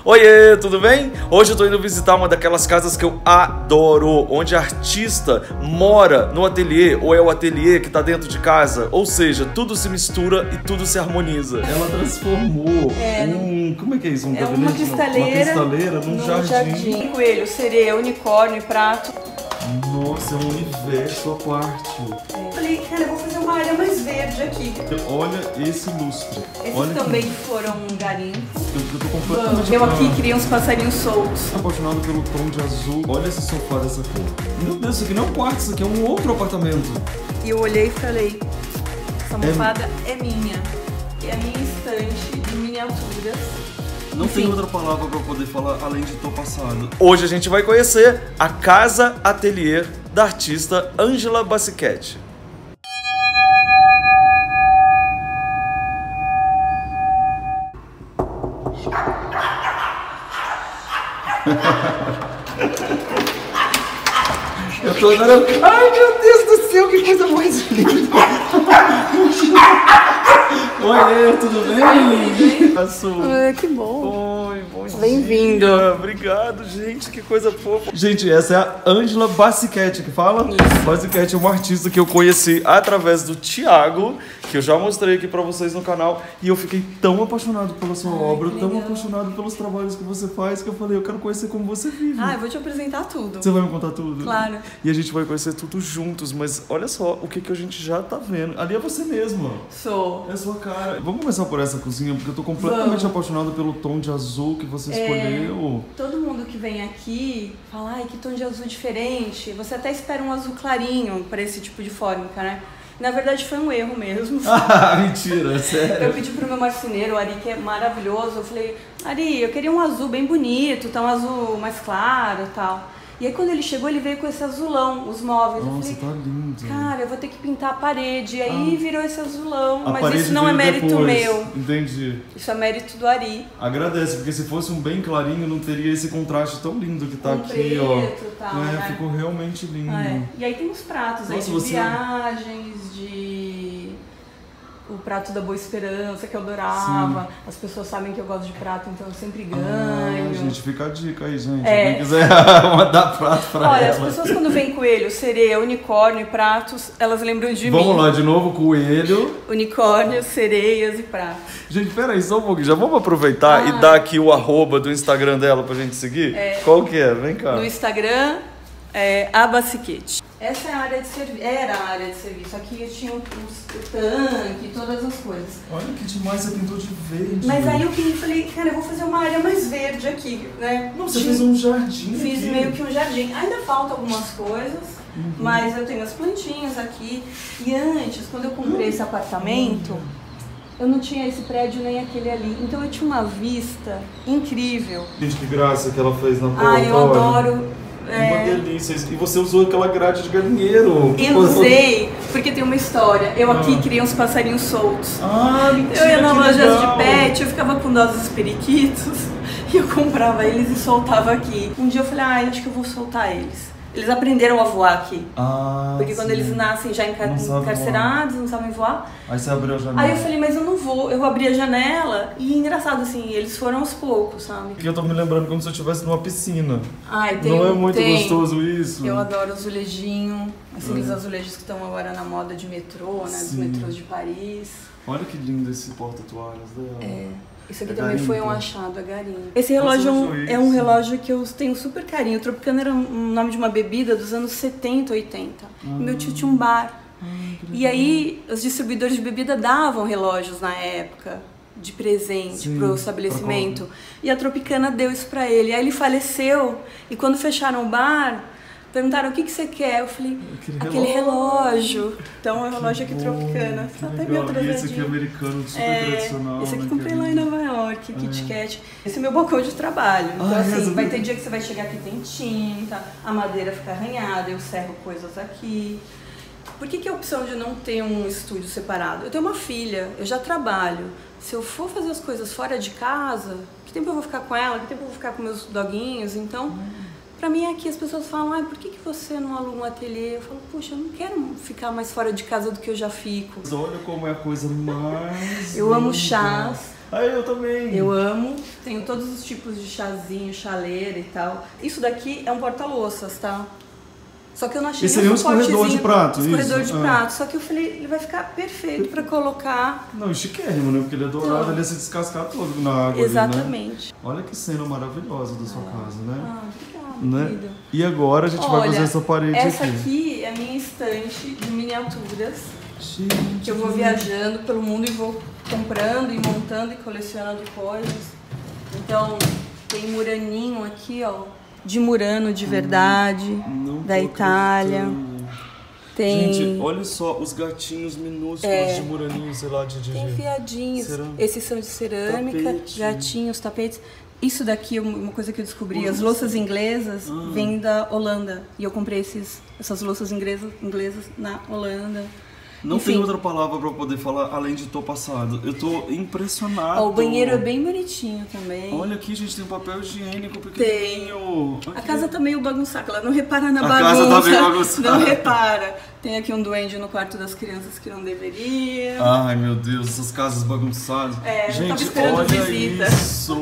Oiê, tudo bem? Hoje eu tô indo visitar uma daquelas casas que eu adoro, onde a artista mora no ateliê, ou é o ateliê que tá dentro de casa, ou seja, tudo se mistura e tudo se harmoniza. Ela transformou como é que é isso? Uma cristaleira num jardim. Coelho, sereia, unicórnio, prato. Nossa, é um universo à parte. Falei, cara, eu vou fazer uma área mais verde aqui. Olha esse lustre. Esses também foram um garimpo. Eu tô completamente Eu aqui criei uns passarinhos soltos. apaixonado pelo tom de azul. Olha esse sofá dessa cor. Meu Deus, isso aqui não é um quarto, isso aqui é um outro apartamento. E eu olhei e falei, essa almofada é minha. É a minha estante de miniaturas. Não tem outra palavra pra eu poder falar além de tô passado. Hoje a gente vai conhecer a Casa Atelier da artista Angela Basichetti. Eu tô adorando. Ai, meu Deus do céu, que coisa mais linda. Oi, tudo bem? Passou. Que bom. Oi, bom dia. Bem-vindo. Obrigado, gente, que coisa fofa. Gente, essa é a Angela Basichetti que fala. Isso. Basichetti é uma artista que eu conheci através do Thiago, que eu já mostrei aqui pra vocês no canal, e eu fiquei tão apaixonado pela sua obra, tão apaixonado pelos trabalhos que você faz, que eu falei, eu quero conhecer como você vive. Ah, eu vou te apresentar tudo. Você vai me contar tudo? Claro. E a gente vai conhecer tudo juntos, mas olha só o que a gente já tá vendo. Ali é você mesma. Sou. É a sua cara. Vamos começar por essa cozinha, porque eu tô completamente apaixonado pelo tom de azul que você escolheu. Todo mundo que vem aqui fala, ai, que tom de azul diferente. Você até espera um azul clarinho para esse tipo de fórmica, né? Na verdade foi um erro mesmo. Ah, mentira, sério. Eu pedi pro meu marceneiro, o Ari, que é maravilhoso, eu falei, Ari, eu queria um azul bem bonito, tá um azul mais claro e tal. E aí quando ele chegou, ele veio com esse azulão, os móveis. Nossa, eu falei, tá lindo. cara, eu vou ter que pintar a parede. E aí virou esse azulão, A mas parede isso não é veio mérito depois. meu. Entendi. Isso é mérito do Ari. Agradece, porque se fosse um bem clarinho, não teria esse contraste tão lindo que tá Com aqui, preto, ó. tal, né? Ficou realmente lindo. E aí tem os pratos aí Nossa, de você- viagens, o prato da Boa Esperança, que eu adorava. As pessoas sabem que eu gosto de prato, então eu sempre ganho. Gente, fica a dica aí, gente. É. Quem quiser mandar prato pra Olha, ela. as pessoas quando veem coelho, sereia, unicórnio e pratos, elas lembram de mim. Vamos lá, de novo, coelho. Unicórnios, sereias e pratos. Gente, peraí, só um pouquinho. Já vamos aproveitar e dar aqui o arroba do Instagram dela pra gente seguir? Qual que é? Vem cá. No Instagram, a Basichetti. Essa é a área de serviço, era a área de serviço. Aqui eu tinha o tanque, todas as coisas. Olha que demais, você pintou de verde. Mas aí eu falei, cara, eu vou fazer uma área mais verde aqui, né? Não, você fez um jardim Fiz aqui. meio que um jardim. Ainda falta algumas coisas, mas eu tenho as plantinhas aqui. E antes, quando eu comprei esse apartamento, eu não tinha esse prédio nem aquele ali. Então eu tinha uma vista incrível. Gente, que graça que ela fez na porta. Ah, eu adoro. Uma delícia. E você usou aquela grade de galinheiro. Eu usei, porque tem uma história. Eu aqui criei uns passarinhos soltos. Ah, mentira, Eu ia na que loja legal. de pet, eu ficava com dó dos periquitos e eu comprava eles e soltava aqui. Um dia eu falei, acho que eu vou soltar eles. Eles aprenderam a voar aqui. Ah, Porque quando eles nascem já Não sabem encarcerados, não sabem voar. Aí você abriu a janela. Aí eu falei, mas eu não vou. Eu abri a janela e engraçado assim, eles foram aos poucos, sabe? Porque eu tô me lembrando como se eu estivesse numa piscina. Ai, tem, Não é muito tem. gostoso isso? Eu adoro azulejinho, aqueles azulejos que estão agora na moda de metrô, né? Dos Sim. metrôs de Paris. Olha que lindo esse porta-toalhas dela. Isso aqui É também foi um garimpo. achado, a garimpo. Esse relógio Você é um isso? relógio que eu tenho super carinho. O Tropicana era um nome de uma bebida dos anos 70, 80. E meu tio tinha um bar. E aí, os distribuidores de bebida davam relógios na época de presente Sim, pro estabelecimento. E a Tropicana deu isso pra ele. Aí ele faleceu. E quando fecharam o bar, perguntaram o que você quer. Eu falei, aquele relógio. Então é o relógio aqui Tropicana. Que Até legal. meio E esse aqui é americano, super tradicional. esse aqui né, comprei que lá em Nova York, Kit Kat. Esse é meu balcão de trabalho. Então assim, vai ter dia que você vai chegar aqui tem tinta, a madeira fica arranhada, eu serro coisas aqui. Por que a opção de não ter um estúdio separado? Eu tenho uma filha, eu já trabalho. Se eu for fazer as coisas fora de casa, que tempo eu vou ficar com ela? Que tempo eu vou ficar com meus doguinhos? Então, pra mim aqui as pessoas falam, por que você não aluga um ateliê? Eu falo, puxa, eu não quero ficar mais fora de casa do que eu já fico. Olha como é a coisa mais Eu amo linda. chás, Aí eu também. Eu amo. Tenho todos os tipos de chazinho, chaleira e tal. Isso daqui é um porta-louças, tá? Só que eu não achei esse seria um escorredor de prato, isso? Escorredor de prato. Só que eu falei, ele vai ficar perfeito pra colocar. Não, e chiquérrimo, né? Porque ele é dourado, ele ia se descascar todo na água. Exatamente. Ali, né? Olha que cena maravilhosa da sua casa, né? Ah, obrigada, querida. E agora a gente vai fazer essa parede aqui. Essa aqui é a minha estante de miniaturas. Gente, que eu vou viajando pelo mundo e vou comprando e montando e colecionando coisas. Então, tem Muraninho aqui, ó. De Murano de verdade, da Itália. Tem... Gente, olha só os gatinhos minúsculos de Muraninho, sei lá, de Tem fiadinhos. Esses são de cerâmica, tapete. Gatinhos, tapetes. Isso daqui é uma coisa que eu descobri. As louças inglesas vêm da Holanda. E eu comprei essas louças inglesas na Holanda. Não tem outra palavra pra poder falar além de tô passado. Eu tô impressionado. Ó, o banheiro é bem bonitinho também. Olha aqui, gente, tem um papel higiênico pequenininho. Tem. A casa tá meio bagunçada, ela não repara na bagunça. A casa tá meio bagunçada. Não repara. Tem aqui um duende no quarto das crianças que não deveria. Ai, meu Deus, essas casas bagunçadas. Gente, olha visita. Isso.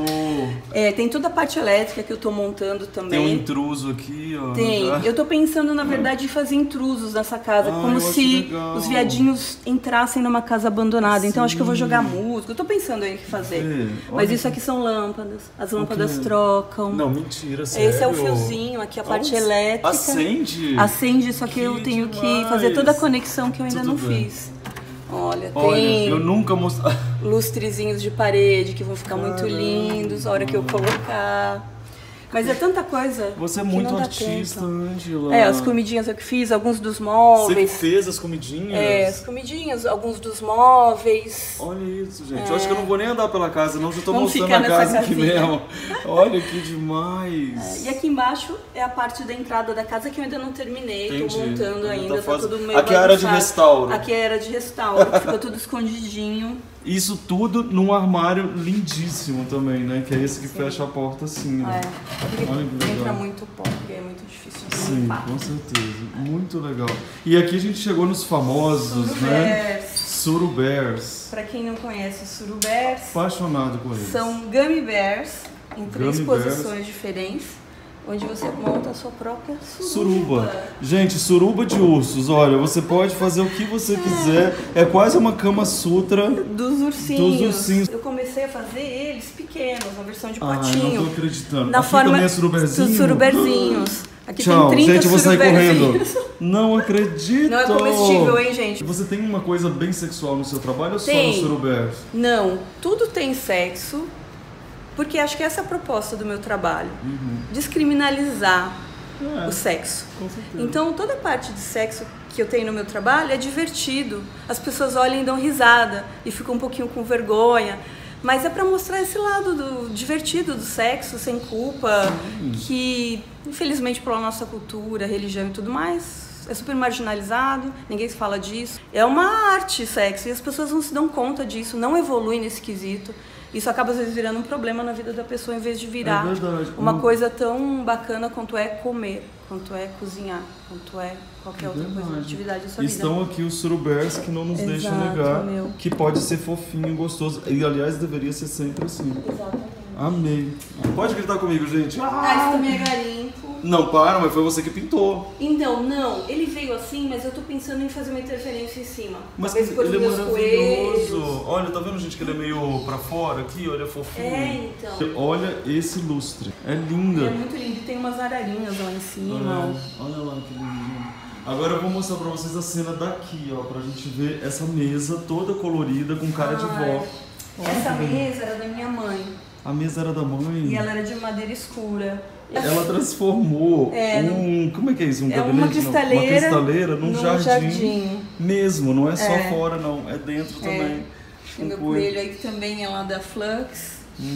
Tem toda a parte elétrica que eu tô montando também. Tem um intruso aqui, ó. Tem. Eu tô pensando, na verdade, em fazer intrusos nessa casa. Como se os viadinhos entrassem numa casa abandonada. Então acho que eu vou jogar música. Eu tô pensando em fazer. Mas isso aqui são lâmpadas. As lâmpadas trocam. Não, mentira, sério. Esse é o fiozinho, aqui a parte elétrica. Acende? Acende, só que eu tenho que fazer toda a conexão que eu ainda não fiz. Olha, tem eu nunca mostrei lustrezinhos de parede que vão ficar muito lindos a hora que eu colocar. Mas é tanta coisa. Você é muito artista, Ângela. As comidinhas eu que fiz, alguns dos móveis. Você fez as comidinhas? As comidinhas, alguns dos móveis. Olha isso, gente. Eu acho que eu não vou nem andar pela casa, não. Já tô mostrando a casa aqui mesmo. Olha que demais. E aqui embaixo é a parte da entrada da casa que eu ainda não terminei. Entendi. Tô montando ainda, tá tudo meio aqui é a área de restauro. Aqui é a área de restauro, ficou tudo escondidinho. Isso tudo num armário lindíssimo também, né? Que é esse que fecha a porta assim, né? Olha que legal. Entra muito pó, porque é muito difícil de Sim, limpar. Com certeza. Muito legal. E aqui a gente chegou nos famosos, né? Surubers. Pra quem não conhece Surubers, apaixonado por eles. São Gummy Bears em 3 posições diferentes. Onde você monta a sua própria suruba. Gente, suruba de ursos. Olha, você pode fazer o que você quiser. É quase uma Kama Sutra dos ursinhos. Eu comecei a fazer eles pequenos, na versão de potinho. Não tô acreditando. Na aqui forma também é suruberzinho? Suruberzinhos. Aqui tchau, tem 30 gente, eu vou sair correndo. Não acredito. Não é comestível, hein, gente? Você tem uma coisa bem sexual no seu trabalho ou só no surubers? Não, tudo tem sexo. Porque acho que essa é a proposta do meu trabalho. Descriminalizar o sexo. Então, toda a parte de sexo que eu tenho no meu trabalho é divertido. As pessoas olham e dão risada e ficam um pouquinho com vergonha. Mas é para mostrar esse lado divertido do sexo, sem culpa, que, infelizmente, pela nossa cultura, religião e tudo mais, é super marginalizado, ninguém se fala disso. É uma arte sexo e as pessoas não se dão conta disso, não evoluem nesse quesito. Isso acaba às vezes virando um problema na vida da pessoa em vez de virar uma coisa tão bacana quanto é comer, quanto é cozinhar, quanto é qualquer outra coisa, atividade da sua vida. Estão aqui os surubers que não nos deixam negar que pode ser fofinho, gostoso. E aliás deveria ser sempre assim. Exatamente. Amei. Pode gritar comigo, gente. Isso também é garimpo. Não, para, mas foi você que pintou. Então, não, ele veio assim, mas eu tô pensando em fazer uma interferência em cima. Mas ele é maravilhoso. Olha, tá vendo, gente, que ele é meio pra fora aqui? Olha, fofinho. Então. Olha esse lustre. É linda. É muito lindo. Tem umas ararinhas lá em cima. Olha lá que lindo. Agora eu vou mostrar pra vocês a cena daqui, ó, pra gente ver essa mesa toda colorida com cara de vó. Essa mesa era da minha mãe. A mesa era da mãe? E ela era de madeira escura. Ela transformou como é que é isso? Um gabinete? Uma cristaleira num jardim. Mesmo, não é só fora não, é dentro também. Tem meu coelho aí que também é lá da Flux.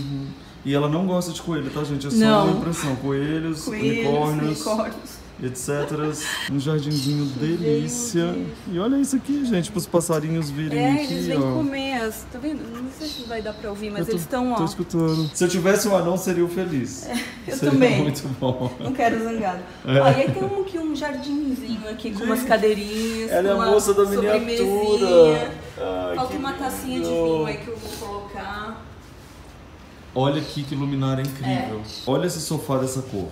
E ela não gosta de coelho, tá, gente? É só uma impressão. Coelhos, unicórnios. Etc. Um jardinzinho delícia. E olha isso aqui, gente, para os passarinhos virem aqui. Eles vêm comer. Tá vendo? Não sei se vai dar para ouvir, mas eles estão, ó. Tô escutando. Se eu tivesse um anão, seria feliz. Eu seria também. Muito bom. Não quero zangado. Aí tem um jardinzinho aqui com umas cadeirinhas. Ela é a moça da miniatura. Falta uma tacinha de vinho aí que eu vou colocar. Olha aqui que luminária incrível. Olha esse sofá dessa cor.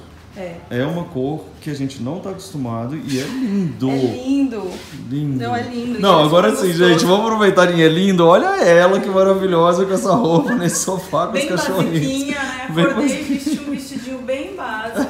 É uma cor que a gente não tá acostumado e é lindo. É lindo. Lindo. Não, é lindo. Não, agora sim, gente, vamos aproveitar em é lindo. Olha ela que maravilhosa com essa roupa nesse sofá com os cachorrinhos. Bem basiquinha, né? Acordei e vesti um vestidinho bem básico.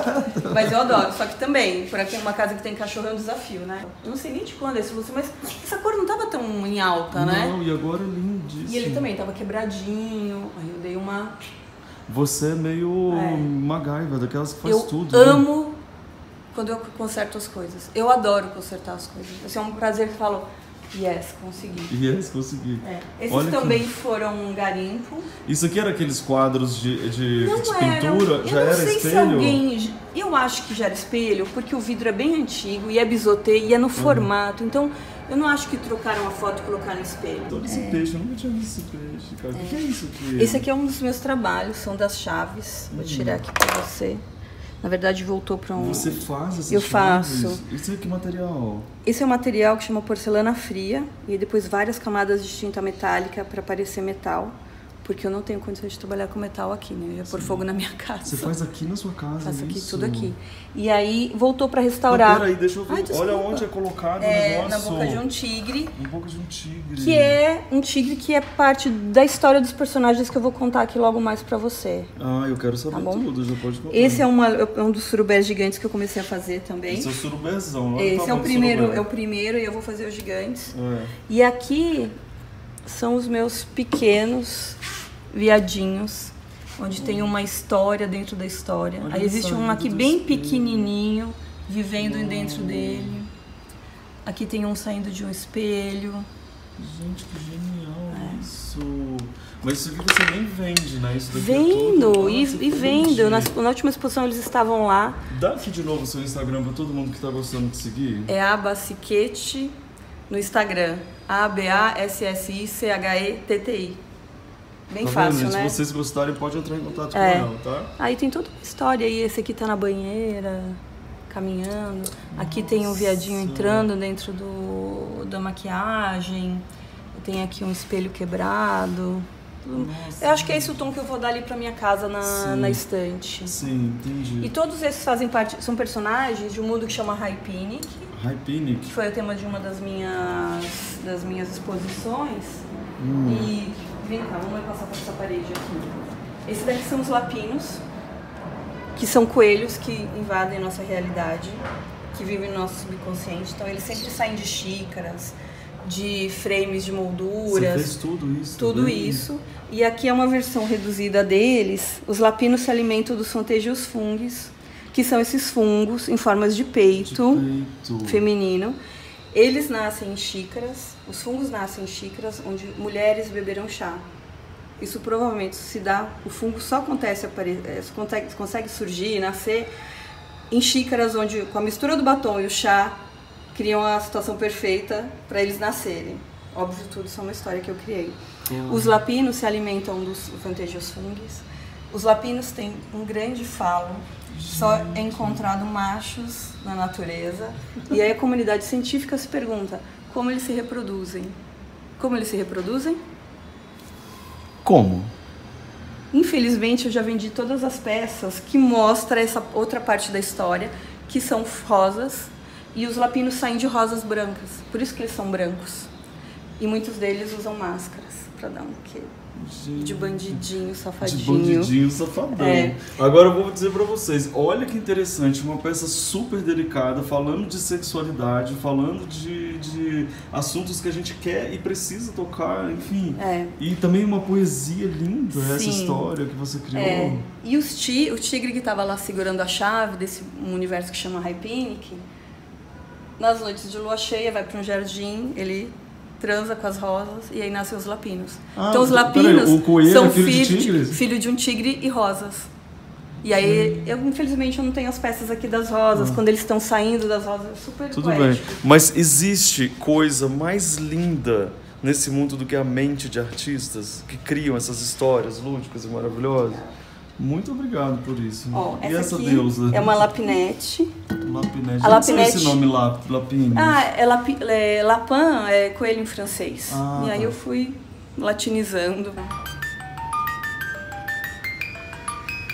Mas eu adoro, só que também, por aqui uma casa que tem cachorro é um desafio, né? Eu não sei nem de quando é esse você, mas essa cor não tava tão em alta, né? Não, e agora é lindíssimo. E ele também tava quebradinho, aí eu dei uma... Você é meio MacGyver, daquelas que faz tudo. Eu amo quando eu conserto as coisas. Eu adoro consertar as coisas. Esse é um prazer que eu falo, yes, consegui. Yes, consegui. Esses Olha também foram um garimpo. Isso aqui era aqueles quadros de pintura? Já eu era não sei espelho? se alguém... Eu acho que já era espelho, porque o vidro é bem antigo e é bisotê e é no formato. Então, eu não acho que trocaram a foto e colocaram no espelho. Olha esse peixe, eu nunca tinha visto esse peixe, cara. O que é isso aqui? Esse aqui é um dos meus trabalhos, são das chaves. Vou tirar aqui pra você. Na verdade, voltou pra um... Você faz essas Eu chaves? faço. Isso é que material? Esse é um material que chama porcelana fria e depois várias camadas de tinta metálica para parecer metal, porque eu não tenho condições de trabalhar com metal aqui, né? Eu ia pôr fogo na minha casa. Você faz aqui na sua casa? Faço aqui, isso? tudo aqui. E aí voltou para restaurar. Peraí, deixa eu ver. Olha onde é colocado o negócio. Na boca de um tigre. Na boca de um tigre. Que é um tigre que é parte da história dos personagens que eu vou contar aqui logo mais pra você. Ah, eu quero saber tudo, já pode contar. Esse é um dos surubés gigantes que eu comecei a fazer também. Esse é o surubézão. Esse é o primeiro e eu vou fazer os gigantes. E aqui são os meus pequenos viadinhos, onde tem uma história dentro da história. Olha, aí existe um aqui bem pequenininho, vivendo dentro dele. Aqui tem um saindo de um espelho. Gente, que genial isso. Mas isso aqui você nem vende, né? Isso daqui Vendo, é tudo. e vendo. Na última exposição eles estavam lá. Dá aqui de novo o seu Instagram pra todo mundo que tá gostando de seguir. É Abassichetti no Instagram. ABASSICHETTI. Bem fácil, né? Se vocês gostarem, pode entrar em contato com ela, tá? Aí tem toda uma história aí. Esse aqui tá na banheira, caminhando. Aqui tem um viadinho entrando dentro da maquiagem. Tem aqui um espelho quebrado. Eu acho que é esse o tom que eu vou dar ali pra minha casa na estante. Sim, entendi. E todos esses fazem parte, são personagens de um mundo que chama Hypinic. Hypinic? Que foi o tema de uma das minhas exposições. E vem cá, vamos passar por essa parede aqui. Esse daqui são os lapinos, que são coelhos que invadem a nossa realidade, que vivem no nosso subconsciente. Então eles sempre saem de xícaras, de frames de molduras. Você fez tudo isso? Tudo isso. E aqui é uma versão reduzida deles. Os lapinos se alimentam dos Phantagios fungis, que são esses fungos em formas de peito feminino. Eles nascem em xícaras, os fungos nascem em xícaras onde mulheres beberão chá. Isso provavelmente se dá, o fungo só acontece, consegue surgir, nascer em xícaras onde, com a mistura do batom e o chá, criam a situação perfeita para eles nascerem. Óbvio, tudo isso é uma história que eu criei. Os lapinos se alimentam dos Phantagios fungis. Os lapinos têm um grande falo. Só é encontrado machos na natureza. E aí a comunidade científica se pergunta como eles se reproduzem. Como eles se reproduzem? Como? Infelizmente eu já vendi todas as peças que mostram essa outra parte da história, que são rosas, e os lapinos saem de rosas brancas. Por isso que eles são brancos. E muitos deles usam máscaras para dar um quê? De bandidinho, safadinho. De bandidinho, safadão. Agora eu vou dizer pra vocês, olha que interessante, uma peça super delicada, falando de sexualidade, falando de assuntos que a gente quer e precisa tocar, enfim. E também uma poesia linda, essa história que você criou. E o tigre que estava lá segurando a chave desse universo que chama Hypinic, nas noites de lua cheia, vai para um jardim, ele transa com as rosas e aí nascem os lapinos. Então os lapinos são filho de um tigre e rosas. E aí, infelizmente, eu não tenho as peças aqui das rosas. Quando eles estão saindo das rosas, é super tudo poético. Bem. Mas existe coisa mais linda nesse mundo do que a mente de artistas que criam essas histórias lúdicas e maravilhosas? Muito obrigado por isso. E essa deusa? É uma lapinete. Lapinete. A lapinete... esse nome Lapine? Lapin é coelho em francês. E aí eu fui latinizando.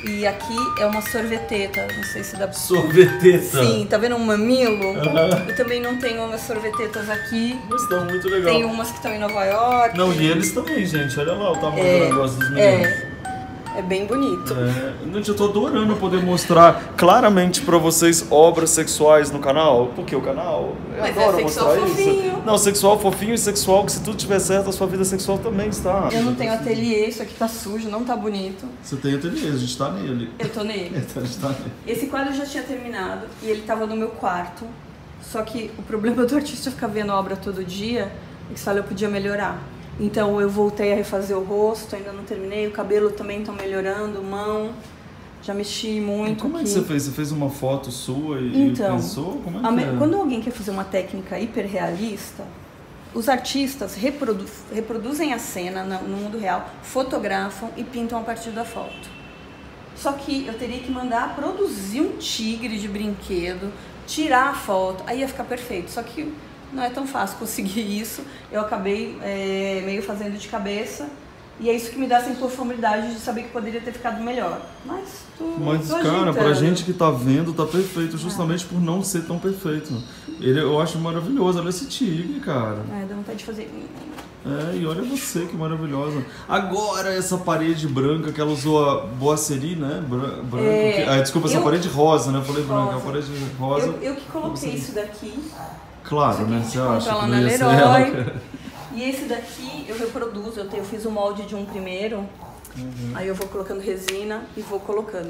E aqui é uma sorveteta, não sei se dá pra... Sorveteta? Sim, tá vendo um mamilo? Eu também não tenho umas sorvetetas aqui. Mas estão muito legal. Tem umas que estão em Nova York. Não, e eles também, gente. Olha lá o tamanho do negócio dos meninos. É bem bonito. Gente, eu tô adorando poder mostrar claramente pra vocês obras sexuais no canal. Porque o canal, eu adoro mostrar fofinho. isso. Não, sexual fofinho e sexual, que se tudo tiver certo, a sua vida sexual também está. Eu não tenho ateliê, isso aqui tá sujo, não tá bonito. Você tem ateliê, a gente tá nele. Eu tô nele. A gente tá nele. Esse quadro já tinha terminado e ele tava no meu quarto. Só que o problema do artista ficar vendo a obra todo dia, é que só eu podia melhorar. Então eu voltei a refazer o rosto, ainda não terminei, o cabelo também tá melhorando, mão, já mexi muito. Como é que aqui. você fez? Você fez uma foto sua e pensou? Como é que é? Quando alguém quer fazer uma técnica hiperrealista, os artistas reproduzem a cena no mundo real, fotografam e pintam a partir da foto. Só que eu teria que mandar produzir um tigre de brinquedo, tirar a foto, aí ia ficar perfeito. Só que não é tão fácil conseguir isso. Eu acabei meio fazendo de cabeça. E é isso que me dá essa inconformidade de saber que poderia ter ficado melhor. Mas cara, pra gente que tá vendo, tá perfeito, justamente por não ser tão perfeito. Eu acho maravilhoso. Olha esse tigre, cara. Dá vontade de fazer. E olha você, que maravilhosa. Agora, essa parede branca que ela usou a Boisseri, né? Desculpa, essa parede rosa, né? Eu falei branca, a parede rosa. Eu que coloquei isso daqui. Claro, né? Você acha que não ia ser ela? E esse daqui eu reproduzo, eu fiz o molde de um primeiro, aí eu vou colocando resina e vou colocando.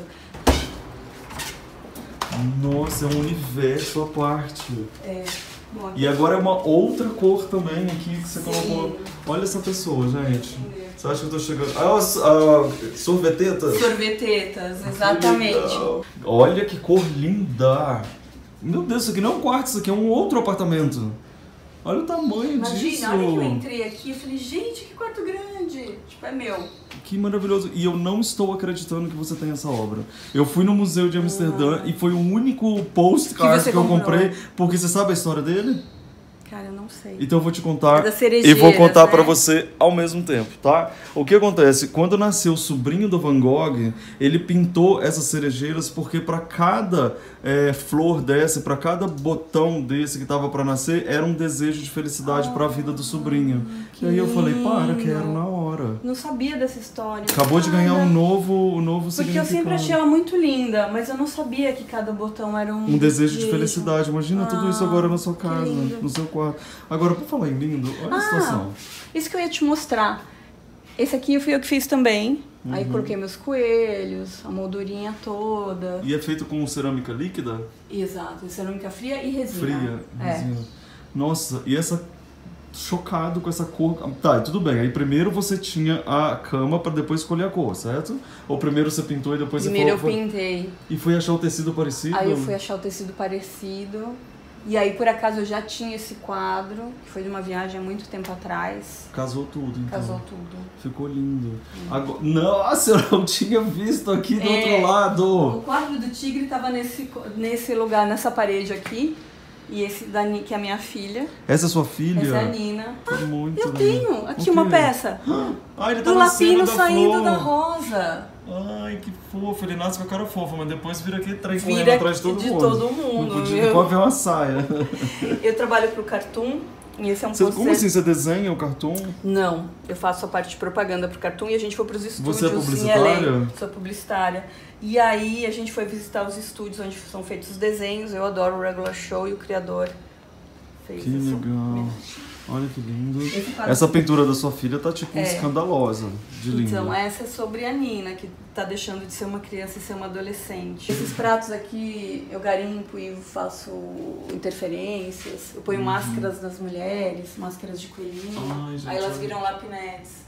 Nossa, é um universo à parte. Bom, e agora é uma outra cor também aqui que você colocou. Olha essa pessoa, gente. Você acha que eu tô chegando... sorvetetas? Sorvetetas, exatamente. Olha que cor linda. Meu Deus, isso aqui não é um quarto, isso aqui é um outro apartamento. Olha o tamanho disso. Imagina, olha que eu entrei aqui e falei, gente, que quarto grande. Tipo, é meu. Que maravilhoso. E eu não estou acreditando que você tem essa obra. Eu fui no Museu de Amsterdã e foi o único postcard que eu comprei. Porque você sabe a história dele? Cara, eu não sei. Então eu vou te contar e vou contar pra você ao mesmo tempo, tá? O que acontece? Quando nasceu o sobrinho do Van Gogh, ele pintou essas cerejeiras porque pra cada flor dessa, pra cada botão desse que tava pra nascer, era um desejo de felicidade pra vida do sobrinho. E aí eu falei, quero na hora. Não sabia dessa história. Acabou de ganhar um novo significado. Porque eu sempre achei ela muito linda, mas eu não sabia que cada botão era um desejo de felicidade. Imagina tudo isso agora na sua casa, no seu quarto. Agora, por falar em lindo, olha a situação. Isso que eu ia te mostrar. Esse aqui fui eu que fiz também. Aí coloquei meus coelhos, a moldurinha toda. E é feito com cerâmica líquida? Exato, cerâmica fria e resina. Resina. Nossa, e essa... Chocado com essa cor. Tá, tudo bem. Aí primeiro você tinha a cama pra depois escolher a cor, certo? Ou primeiro você pintou e depois você eu pintei. E foi achar o tecido parecido? Aí eu fui achar o tecido parecido. E aí, por acaso, eu já tinha esse quadro, que foi de uma viagem há muito tempo atrás. Casou tudo, então. Casou tudo. Ficou lindo. Agora... Nossa, eu não tinha visto aqui do outro lado. O quadro do tigre estava nesse lugar, nessa parede aqui. E esse que é a minha filha. Essa é sua filha? Essa é a Nina. Muito eu tenho aqui uma peça. Ele tá do lapino da saindo flor. da rosa. Ai, que fofo. Ele nasce com a cara fofa, mas depois vira aquele trem correndo atrás de todo mundo. Todo mundo. Não pode ver uma saia. Eu trabalho pro Cartoon. E esse é um Como assim? Você desenha o Cartoon? Não, eu faço a parte de propaganda pro Cartoon e a gente foi pros estúdios. Você é publicitária? Sou publicitária. E aí a gente foi visitar os estúdios onde são feitos os desenhos. Eu adoro o Regular Show e o criador fez que isso. Legal. Olha que lindo. Essa pintura da sua filha tá tipo escandalosa de linda. Então, essa é sobre a Nina, que tá deixando de ser uma criança e ser uma adolescente. Esses pratos aqui eu garimpo e faço interferências. Eu ponho máscaras das mulheres, máscaras de coelhinho. Ai, gente, aí elas viram lapinetes.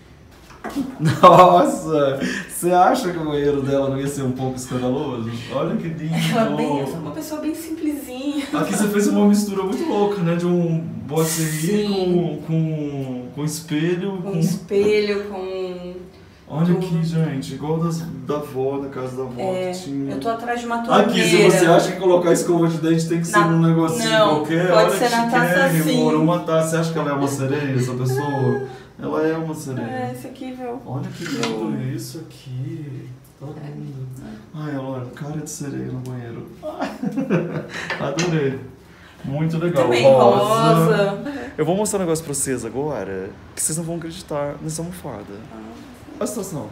Nossa! Você acha que o banheiro dela não ia ser um pouco escandaloso? Olha que lindo! Eu sou uma pessoa bem simplesinha. Aqui você fez uma mistura muito louca, né? De um Boisseri com espelho. Com espelho, com... Olha aqui, gente, igual da avó, da casa da avó que tinha. Eu tô atrás de uma torneira. Aqui, se você acha que colocar escova de dente tem que ser num negocinho qualquer, pode olha ser na taça assim. Uma taça. Você acha que ela é uma sereia, essa pessoa? Ela é uma sereia. Esse aqui, viu? Olha que lindo isso aqui. Tá lindo. Ai, olha, cara de sereia no banheiro. Adorei. Muito legal. Também rosa. Eu vou mostrar um negócio pra vocês agora que vocês não vão acreditar nessa almofada. Olha a situação.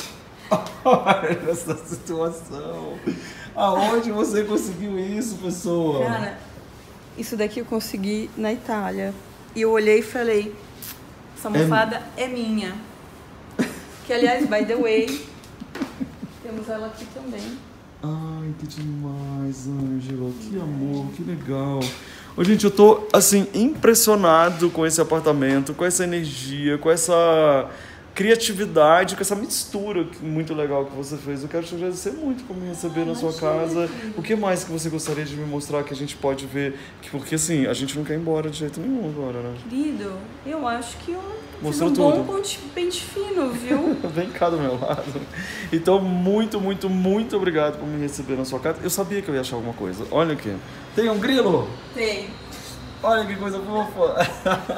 Olha essa situação. Aonde você conseguiu isso, pessoa? Cara, isso daqui eu consegui na Itália. E eu olhei e falei, essa almofada é minha. Que, aliás, by the way, temos ela aqui também. Ai, que demais, Ângela. Que amor, que legal. Ô, gente, eu tô, assim, impressionado com esse apartamento, com essa energia, com essa criatividade, com essa mistura muito legal que você fez. Eu quero te agradecer muito por me receber na sua casa. O que mais que você gostaria de me mostrar que a gente pode ver? Porque, assim, a gente não quer ir embora de jeito nenhum agora, né? Querido, eu acho que eu mostrou fiz tudo. Bom pente fino, viu? Vem cá do meu lado. Então, muito, muito, muito obrigado por me receber na sua casa. Eu sabia que eu ia achar alguma coisa. Olha aqui. Tem um grilo? Tem. Olha que coisa fofa.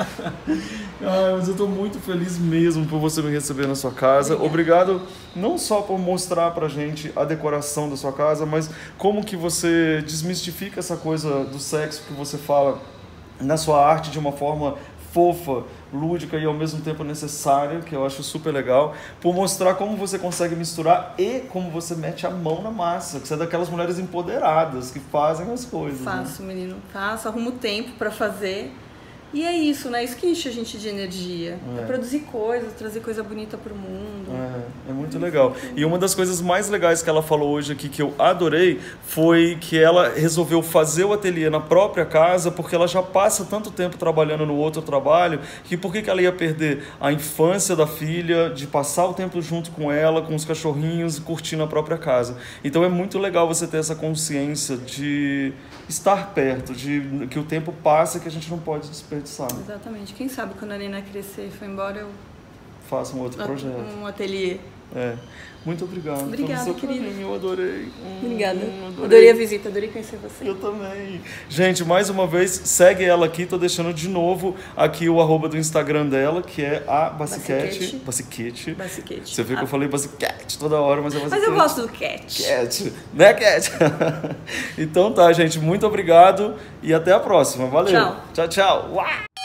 Mas eu tô muito feliz mesmo por você me receber na sua casa. Obrigado não só por mostrar pra gente a decoração da sua casa, mas como que você desmistifica essa coisa do sexo que você fala na sua arte de uma forma fofa, lúdica e ao mesmo tempo necessária, que eu acho super legal, por mostrar como você consegue misturar e como você mete a mão na massa, que você é daquelas mulheres empoderadas que fazem as coisas. Faço, né? Menino, faço, arrumo tempo pra fazer. E é isso, né? Isso que enche a gente de energia. É produzir coisas, trazer coisa bonita pro mundo. É muito legal. E uma das coisas mais legais que ela falou hoje aqui, que eu adorei, foi que ela resolveu fazer o ateliê na própria casa, porque ela já passa tanto tempo trabalhando no outro trabalho, que por que ela ia perder a infância da filha, de passar o tempo junto com ela, com os cachorrinhos, curtindo a própria casa. Então é muito legal você ter essa consciência de estar perto, de que o tempo passa e que a gente não pode desperdiçar. Exatamente. Quem sabe quando a Nina crescer e for embora, eu faço um outro projeto. Um ateliê. Muito obrigado. Obrigada, querida. Eu adorei. Obrigada. Adorei a visita, adorei conhecer você. Eu também. Gente, mais uma vez, segue ela aqui. Tô deixando de novo aqui o @ do Instagram dela, que é a Baciquete. Baciquete. Você viu que eu falei Baciquete toda hora, mas é Baciquete. Mas eu gosto do cat. Cat. Né, Cat? Então tá, gente. Muito obrigado e até a próxima. Valeu. Tchau. Tchau, tchau. Uau!